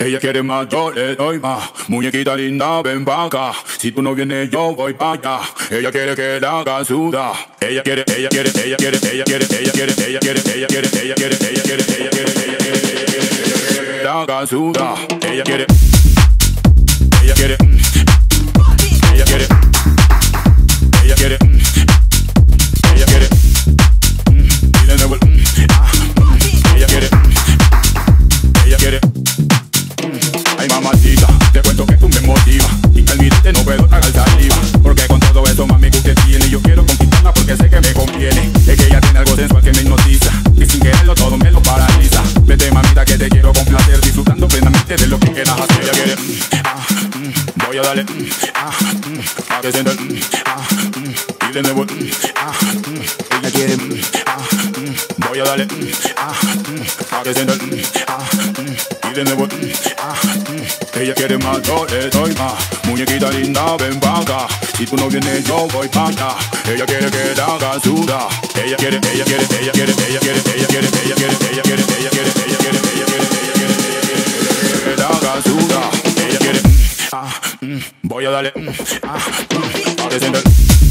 Ella quiere más, yo le doy más. Muñequita linda, ven pa' acá. Si tú no vienes, yo voy pa' allá. Ella quiere que la haga sudar. Ella quiere, ella quiere, ella quiere, ella quiere, ella quiere, ella quiere, ella quiere, ella quiere, ella quiere, ella quiere, ella quiere, la haga sudar. Ella quiere, ella quiere, ella quiere, ella quiere, ella quiere, y de nuevo, ella quiere, ella quiere. Ay mamacita, te cuento que tú me motivas y al mirarte no puedo tragar saliva, porque con todo eso mami que usted tiene yo quiero conquistarla porque sé que me conviene. Es que ella tiene algo sensual que me hipnotiza y sin quererlo todo me lo paraliza. Vete mamita que te quiero complacer disfrutando plenamente de lo que quieras hacer. Ella quiere, voy a darle, a que sienta, y de nuevo, ella quiere, voy a darle, a que sienta, y de nuevo, ella quiere más, yo le doy más. Muñequita linda, ven pa' acá. Si tú no vienes, yo voy pa' allá. Ella quiere que la haga sudar. Ella quiere, ella quiere, ella quiere, ella quiere, ella quiere, ella quiere, ella quiere, ella quiere, ella quiere, ella quiere, que la haga sudar. Ella quiere, voy a darle, a que sienta.